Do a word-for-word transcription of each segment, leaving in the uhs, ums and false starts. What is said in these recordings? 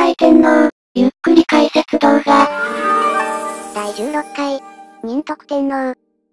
代天皇、ゆっくり解説動画。 だいじゅうろっかい、仁徳天皇。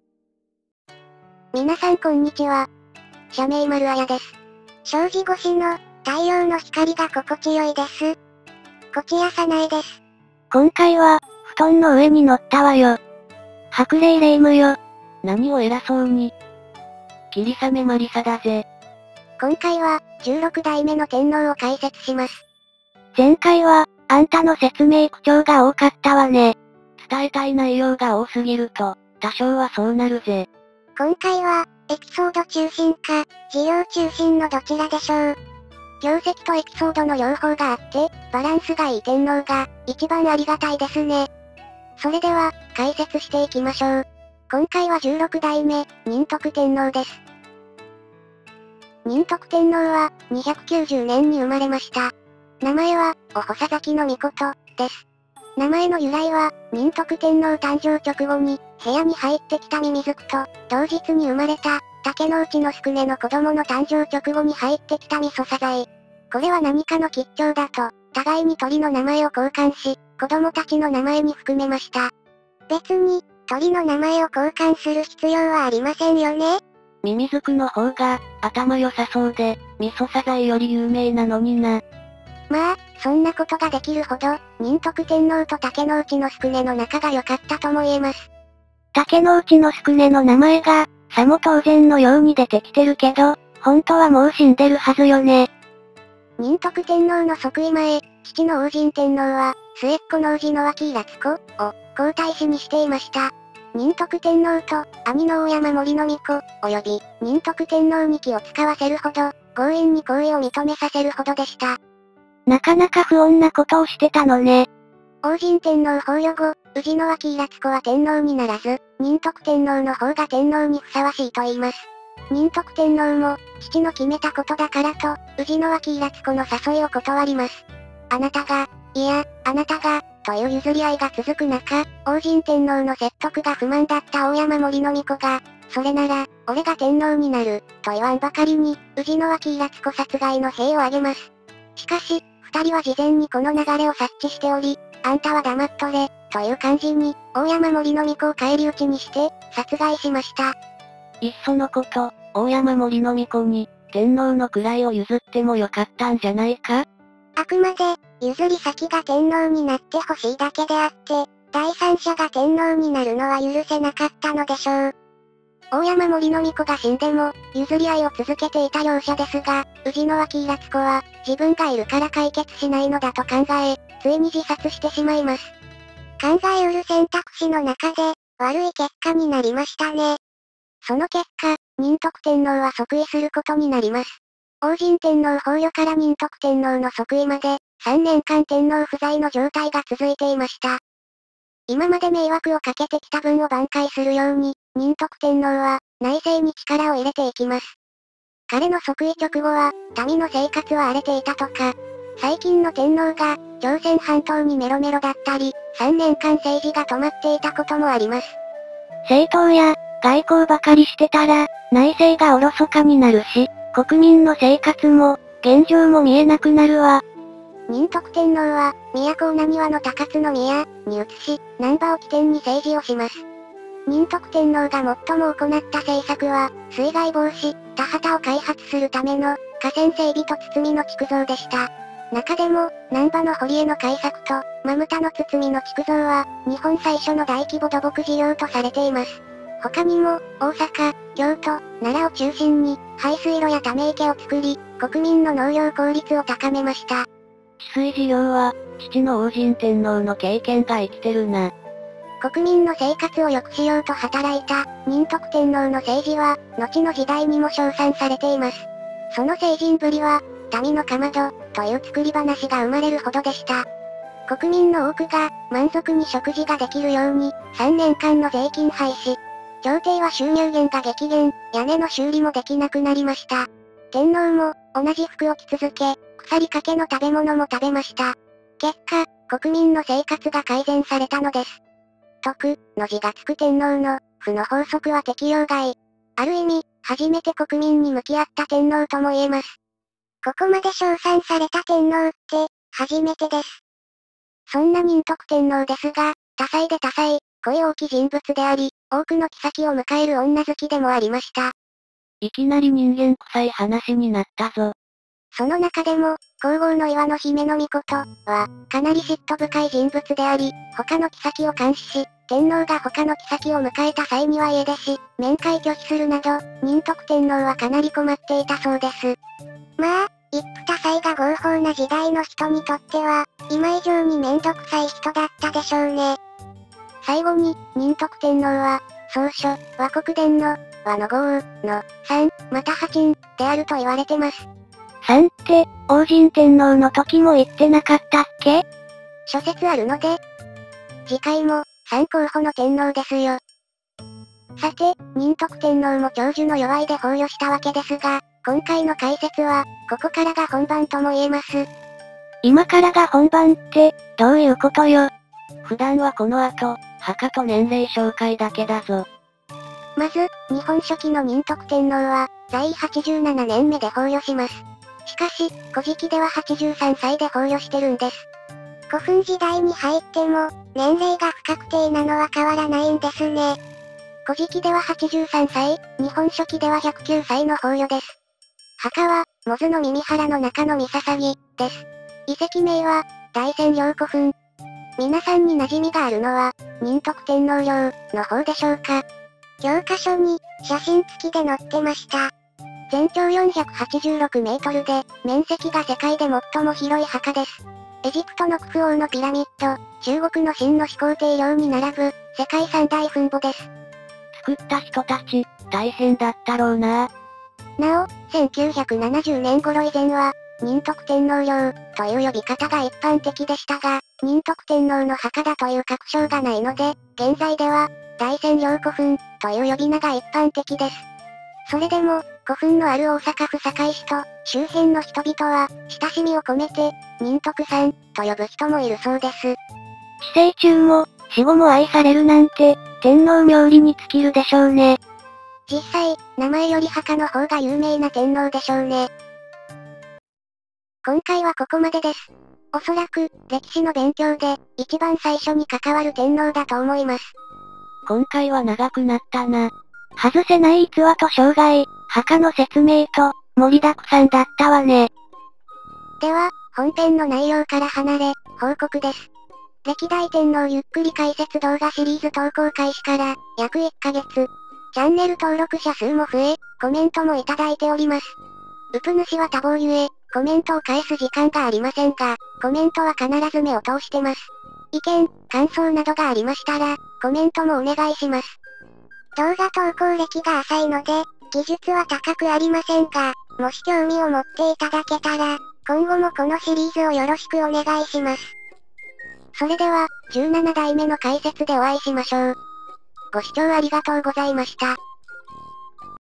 皆さんこんにちは。社名丸綾です。障子越しの太陽の光が心地よいです。こちやさないです。 今回は、布団の上に乗ったわよ。白霊霊夢よ。 何を偉そうに。霧雨マリサだぜ。 今回は、じゅうろくだいめの天皇を解説します。 前回は、あんたの説明口調が多かったわね。 伝えたい内容が多すぎると、多少はそうなるぜ。 今回は、エピソード中心か、事業中心のどちらでしょう。業績とエピソードの両方があって、バランスがいい天皇が、一番ありがたいですね。それでは、解説していきましょう。今回はじゅうろくだいめ、仁徳天皇です。仁徳天皇は、にひゃくきゅうじゅうねんに生まれました。名前は、お補佐崎の命です。名前の由来は、仁徳天皇誕生直後に、部屋に入ってきたミミズクと、同日に生まれた、竹之内の宿根の子供の誕生直後に入ってきたミソサザイ。これは何かの吉兆だと、互いに鳥の名前を交換し、子供たちの名前に含めました。別に、鳥の名前を交換する必要はありませんよね。 ミミズクの方が、頭良さそうで、ミソサザイより有名なのにな。 まあ、そんなことができるほど、仁徳天皇と竹之内の宿根の仲が良かったとも言えます。 竹之内の宿根の名前が、さも当然のように出てきてるけど、本当はもう死んでるはずよね。 仁徳天皇の即位前、父の王神天皇は、末っ子の王子の脇平津子を皇太子にしていました。仁徳天皇と兄の大山森の巫女、及び仁徳天皇に気を使わせるほど、強引に行為を認めさせるほどでした。 なかなか不穏なことをしてたのね。 王神天皇崩御後、氏の脇平津子は天皇にならず、仁徳天皇の方が天皇にふさわしいと言います。仁徳天皇も、父の決めたことだからと、氏の脇平津子の誘いを断ります。あなたが、いや、あなたが、という譲り合いが続く中、王神天皇の説得が不満だった大山森の巫女が、それなら、俺が天皇になる、と言わんばかりに、氏の脇平津子殺害の兵を挙げます。しかし、二人は事前にこの流れを察知しており、あんたは黙っとれ、という感じに、大山森の巫女を返り討ちにして、殺害しました。 いっそのこと、大山森の巫女に、天皇の位を譲ってもよかったんじゃないか？ あくまで、譲り先が天皇になってほしいだけであって、第三者が天皇になるのは許せなかったのでしょう。大山森の巫女が死んでも、譲り合いを続けていた両者ですが、氏の脇平津子は、自分がいるから解決しないのだと考え、ついに自殺してしまいます。考えうる選択肢の中で、悪い結果になりましたね。その結果、仁徳天皇は即位することになります。王神天皇崩御から仁徳天皇の即位まで、さんねんかん天皇不在の状態が続いていました。今まで迷惑をかけてきた分を挽回するように、仁徳天皇は、内政に力を入れていきます。彼の即位直後は、民の生活は荒れていたとか、最近の天皇が、朝鮮半島にメロメロだったり、さんねんかん政治が止まっていたこともあります。 政党や、外交ばかりしてたら、内政がおろそかになるし、国民の生活も、現状も見えなくなるわ。 仁徳天皇は、都を浪速の高津宮に移し、難波を起点に政治をします。仁徳天皇が最も行った政策は、水害防止、田畑を開発するための、河川整備と堤の築造でした。中でも、難波の堀江の開削と、真牟田の堤の築造は、日本最初の大規模土木事業とされています。他にも、大阪、京都、奈良を中心に、排水路やため池を作り、国民の農業効率を高めました。 治水事業は、父の王神天皇の経験が生きてるな。 国民の生活を良くしようと働いた、仁徳天皇の政治は、後の時代にも称賛されています。その聖人ぶりは、民のかまど、という作り話が生まれるほどでした。国民の多くが、満足に食事ができるように、さんねんかんの税金廃止。朝廷は収入源が激減、屋根の修理もできなくなりました。天皇も、同じ服を着続け、腐りかけの食べ物も食べました。結果、国民の生活が改善されたのです。徳の字がつく天皇の、負の法則は適用外。ある意味、初めて国民に向き合った天皇とも言えます。ここまで称賛された天皇って、初めてです。 そんな仁徳天皇ですが、多彩で多彩、恋多き人物であり、多くの妃を迎える女好きでもありました。 いきなり人間臭い話になったぞ。 その中でも、皇后の岩の姫の御事は、かなり嫉妬深い人物であり、他の妃を監視し、天皇が他の妃を迎えた際には家出し、面会拒否するなど、仁徳天皇はかなり困っていたそうです。まあ、一夫多妻が合法な時代の人にとっては、今以上にめんどくさい人だったでしょうね。最後に、仁徳天皇は、宗書、和国伝の、和の号の、三、また八人、であると言われてます。 三って、王神天皇の時も言ってなかったっけ？ 諸説あるので、次回も、三候補の天皇ですよ。さて、仁徳天皇も長寿の弱いで崩御したわけですが、今回の解説は、ここからが本番とも言えます。 今からが本番って、どういうことよ。 普段はこの後、墓と年齢紹介だけだぞ。 まず、日本書紀の仁徳天皇は、在位はちじゅうななねんめで崩御します。しかし、古事記でははちじゅうさんさいで崩御してるんです。古墳時代に入っても、年齢が不確定なのは変わらないんですね。古事記でははちじゅうさんさい、日本書紀ではひゃくきゅうさいの崩御です。墓は、モズの耳原の中のミササギ、です。遺跡名は、大仙陵古墳。皆さんに馴染みがあるのは、仁徳天皇陵、の方でしょうか。教科書に、写真付きで載ってました。全長よんひゃくはちじゅうろくメートルで、面積が世界で最も広い墓です。エジプトのクフ王のピラミッド、中国の秦の始皇帝陵に並ぶ、世界三大墳墓です。 作った人たち、大変だったろうな。 なお、せんきゅうひゃくななじゅうねん頃以前は、仁徳天皇陵、という呼び方が一般的でしたが、仁徳天皇の墓だという確証がないので、現在では、大仙陵古墳、という呼び名が一般的です。それでも、古墳のある大阪府堺市と、周辺の人々は、親しみを込めて、仁徳さん、と呼ぶ人もいるそうです。 死生中も、死後も愛されるなんて、天皇冥利に尽きるでしょうね。 実際、名前より墓の方が有名な天皇でしょうね。今回はここまでです。おそらく、歴史の勉強で、一番最初に関わる天皇だと思います。 今回は長くなったな。 外せない逸話と生涯、墓の説明と、盛りだくさんだったわね。 では、本編の内容から離れ、報告です。歴代天皇ゆっくり解説動画シリーズ投稿開始から、約いっかげつ。チャンネル登録者数も増え、コメントもいただいております。うぷ主は多忙ゆえ、コメントを返す時間がありませんが、コメントは必ず目を通してます。意見、感想などがありましたら、コメントもお願いします。動画投稿歴が浅いので、技術は高くありませんが、もし興味を持っていただけたら、今後もこのシリーズをよろしくお願いします。それでは、じゅうななだいめの解説でお会いしましょう。ご視聴ありがとうございました。